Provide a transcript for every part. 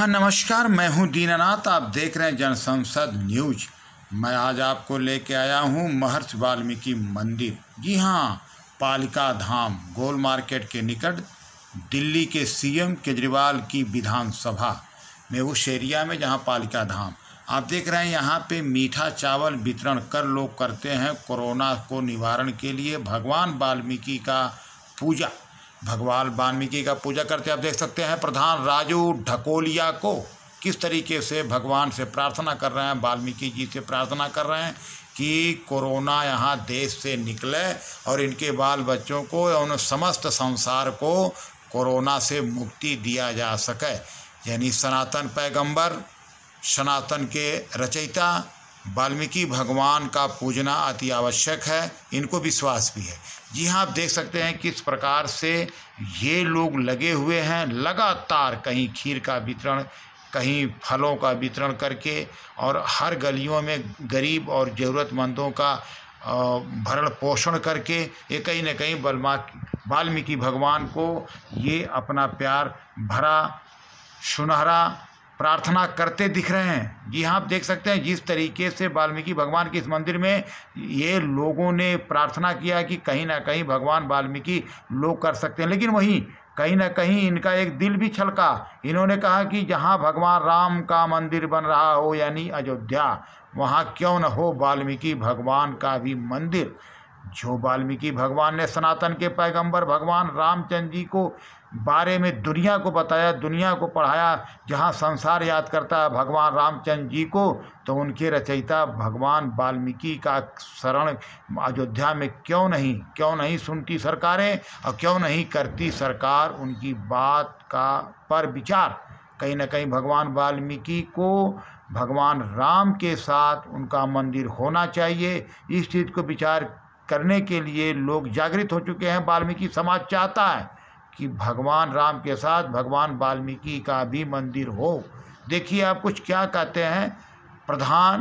हाँ नमस्कार, मैं हूँ दीनानाथ। आप देख रहे हैं जनसंसद न्यूज। मैं आज आपको लेके आया हूँ महर्षि वाल्मीकि मंदिर। जी हाँ, पालिका धाम गोल मार्केट के निकट दिल्ली के सीएम केजरीवाल की विधानसभा में उस एरिया में जहाँ पालिका धाम आप देख रहे हैं। यहाँ पे मीठा चावल वितरण कर लोग करते हैं कोरोना को निवारण के लिए। भगवान वाल्मीकि का पूजा करते आप देख सकते हैं। प्रधान राजू ढकोलिया को किस तरीके से भगवान से प्रार्थना कर रहे हैं, वाल्मीकि जी से प्रार्थना कर रहे हैं कि कोरोना यहाँ देश से निकले और इनके बाल बच्चों को और समस्त संसार को कोरोना से मुक्ति दिया जा सके। यानी सनातन पैगंबर, सनातन के रचयिता वाल्मीकि भगवान का पूजना अति आवश्यक है, इनको विश्वास भी है। जी हाँ, आप देख सकते हैं किस प्रकार से ये लोग लगे हुए हैं लगातार, कहीं खीर का वितरण, कहीं फलों का वितरण करके और हर गलियों में गरीब और ज़रूरतमंदों का भरण पोषण करके ये कहीं न कहीं वाल्मीकि भगवान को ये अपना प्यार भरा सुनहरा प्रार्थना करते दिख रहे हैं। जी हाँ, आप देख सकते हैं जिस तरीके से वाल्मीकि भगवान के इस मंदिर में ये लोगों ने प्रार्थना किया कि कहीं ना कहीं भगवान वाल्मीकि लोग कर सकते हैं, लेकिन वहीं कहीं ना कहीं इनका एक दिल भी छलका। इन्होंने कहा कि जहाँ भगवान राम का मंदिर बन रहा हो यानी अयोध्या, वहाँ क्यों न हो वाल्मीकि भगवान का भी मंदिर। जो वाल्मीकि भगवान ने सनातन के पैगंबर भगवान रामचंद्र जी को बारे में दुनिया को बताया, दुनिया को पढ़ाया। जहाँ संसार याद करता है भगवान रामचंद्र जी को, तो उनके रचयिता भगवान वाल्मीकि का शरण अयोध्या में क्यों नहीं सुनती सरकारें और क्यों नहीं करती सरकार उनकी बात का पर विचार। कहीं ना कहीं भगवान वाल्मीकि को भगवान राम के साथ उनका मंदिर होना चाहिए। इस चीज़ को विचार करने के लिए लोग जागृत हो चुके हैं। वाल्मीकि समाज चाहता है कि भगवान राम के साथ भगवान वाल्मीकि का भी मंदिर हो। देखिए आप कुछ क्या कहते हैं प्रधान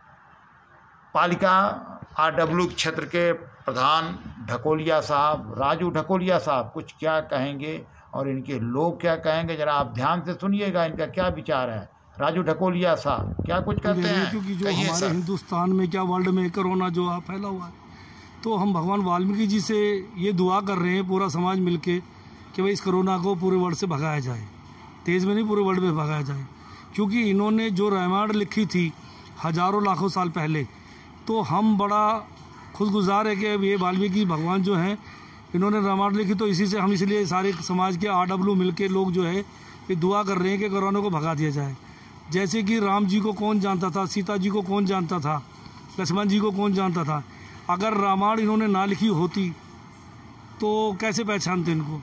पालिका आरडब्ल्यू क्षेत्र के प्रधान ढकोलिया साहब, राजू ढकोलिया साहब, कुछ क्या कहेंगे और इनके लोग क्या कहेंगे, जरा आप ध्यान से सुनिएगा इनका क्या विचार है। राजू ढकोलिया साहब क्या कुछ कहते हैं? क्योंकि जो हमारे हिंदुस्तान में क्या वर्ल्ड में कोरोना जो फैला हुआ है, तो हम भगवान वाल्मीकि जी से ये दुआ कर रहे हैं पूरा समाज मिलके कि भाई इस कोरोना को पूरे वर्ल्ड से भगाया जाए। देश में नहीं, पूरे वर्ल्ड में भगाया जाए। क्योंकि इन्होंने जो रामायण लिखी थी हजारों लाखों साल पहले, तो हम बड़ा खुशगुजार है कि ये वाल्मीकि भगवान जो हैं इन्होंने रामायण लिखी, तो इसी से हम इसलिए सारे समाज के आरडब्ल्यू मिलके लोग जो है ये दुआ कर रहे हैं कि कोरोना को भगा दिया जाए। जैसे कि राम जी को कौन जानता था, सीता जी को कौन जानता था, लक्ष्मण जी को कौन जानता था। अगर रामायण इन्होंने ना लिखी होती तो कैसे पहचानते इनको।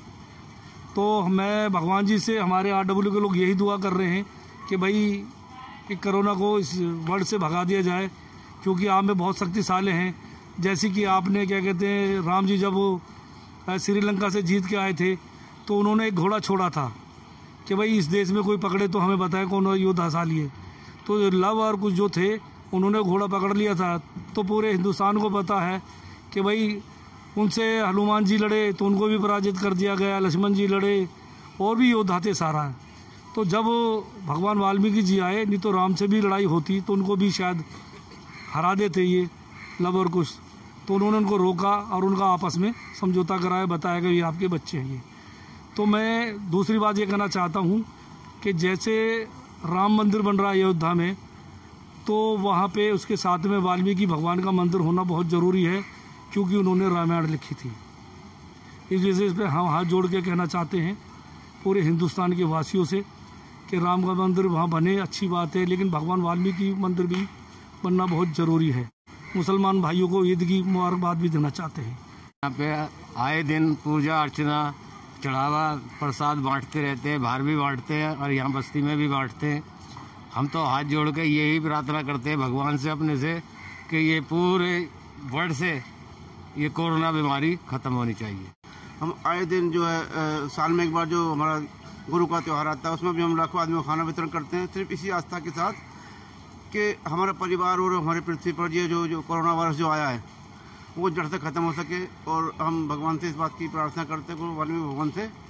तो मैं भगवान जी से, हमारे आरडब्ल्यू के लोग यही दुआ कर रहे हैं कि भाई कोरोना को इस वर्ल्ड से भगा दिया जाए। क्योंकि आप में बहुत शक्तिशाली हैं। जैसे कि आपने क्या कहते हैं, राम जी जब श्रीलंका से जीत के आए थे तो उन्होंने एक घोड़ा छोड़ा था कि भाई इस देश में कोई पकड़े तो हमें बताए कौन योद्धाशाली है। तो लव और कुछ जो थे उन्होंने घोड़ा पकड़ लिया था। तो पूरे हिंदुस्तान को पता है कि भाई उनसे हनुमान जी लड़े तो उनको भी पराजित कर दिया गया, लक्ष्मण जी लड़े और भी योद्धा थे सारा। तो जब भगवान वाल्मीकि जी आए, नहीं तो राम से भी लड़ाई होती तो उनको भी शायद हरा देते ये लव और कुछ। तो उन्होंने उनको रोका और उनका आपस में समझौता कराया, बताया कि ये आपके बच्चे हैं ये। तो मैं दूसरी बात ये कहना चाहता हूँ कि जैसे राम मंदिर बन रहा है अयोध्या में, तो वहाँ पे उसके साथ में वाल्मीकि भगवान का मंदिर होना बहुत ज़रूरी है, क्योंकि उन्होंने रामायण लिखी थी। इस वजह से हम हाथ जोड़ के कहना चाहते हैं पूरे हिंदुस्तान के वासियों से कि राम का मंदिर वहाँ बने, अच्छी बात है, लेकिन भगवान वाल्मीकि मंदिर भी बनना बहुत ज़रूरी है। मुसलमान भाइयों को ईद की मुबारकबाद भी देना चाहते हैं। यहाँ पे आए दिन पूजा अर्चना चढ़ावा प्रसाद बांटते रहते हैं, बाहर भी बांटते हैं और यहाँ बस्ती में भी बांटते हैं। हम तो हाथ जोड़ के यही प्रार्थना करते हैं भगवान से अपने से कि ये पूरे वर्ल्ड से ये कोरोना बीमारी ख़त्म होनी चाहिए। हम आए दिन जो है साल में एक बार जो हमारा गुरु का त्यौहार आता है, उसमें भी हम लाखों आदमियों को खाना वितरण करते हैं, सिर्फ इसी आस्था के साथ कि हमारा परिवार और हमारे पृथ्वी पर ये जो कोरोना वायरस जो आया है वो जड़ से ख़त्म हो सके। और हम भगवान से इस बात की प्रार्थना करते हैं, वाल्मीकि भगवान से,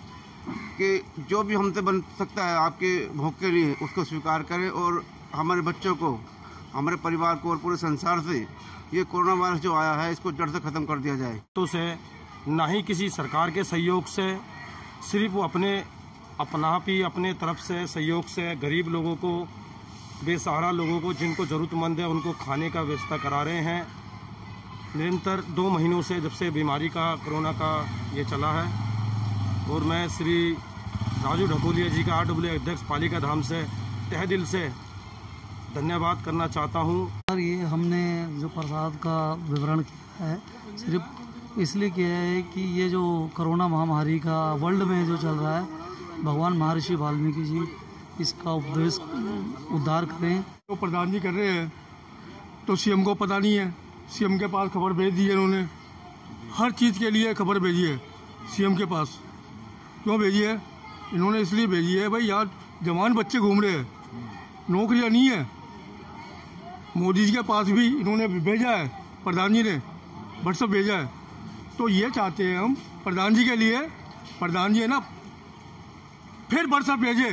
कि जो भी हमसे बन सकता है आपके भोग के लिए उसको स्वीकार करें और हमारे बच्चों को, हमारे परिवार को और पूरे संसार से ये कोरोना वायरस जो आया है इसको जड़ से ख़त्म कर दिया जाए। तो से ना ही किसी सरकार के सहयोग से, सिर्फ वो अपने तरफ से सहयोग से गरीब लोगों को, बेसहारा लोगों को, जिनको ज़रूरतमंद है उनको खाने का व्यवस्था करा रहे हैं। निरंतर 2 महीनों से जब से बीमारी का, कोरोना का ये चला है, और मैं श्री राजू ढकोलिया जी का RWA अध्यक्ष पालिका धाम से तहे दिल से धन्यवाद करना चाहता हूँ। सर, ये हमने जो प्रसाद का विवरण किया है सिर्फ इसलिए किया है कि ये जो कोरोना महामारी का वर्ल्ड में जो चल रहा है, भगवान महर्षि वाल्मीकि जी इसका उद्धार करें। तो प्रधान जी कर रहे हैं तो सीएम को पता नहीं है, सीएम के पास खबर भेज दी है इन्होंने, हर चीज़ के लिए खबर भेजी है सीएम के पास। क्यों भेजी है? इन्होंने इसलिए भेजी है भाई यार जवान बच्चे घूम रहे हैं, नौकरियां नहीं है। मोदी जी के पास भी इन्होंने भेजा है, प्रधान जी ने व्हाट्सएप भेजा है। तो ये चाहते हैं हम प्रधान जी के लिए, प्रधान जी है ना फिर व्हाट्सएप भेजे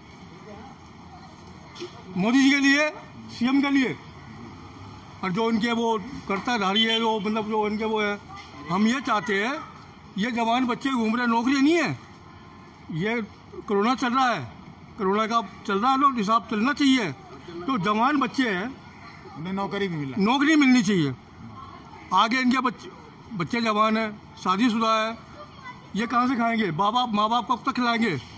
मोदी जी के लिए, सीएम के लिए, और जो उनके वो कर्ताधारी है, जो मतलब जो उनके वो है, हम ये चाहते हैं ये जवान बच्चे घूम रहे, नौकरी नहीं है, ये कोरोना चल रहा है, कोरोना का चल रहा है, लोग हिसाब चलना चाहिए। तो जवान बच्चे हैं, उन्हें नौकरी मिलनी चाहिए। आगे इनके बच्चे जवान है, शादीशुदा है, ये कहाँ से खाएंगे? माँ बाप कब तक खिलाएंगे?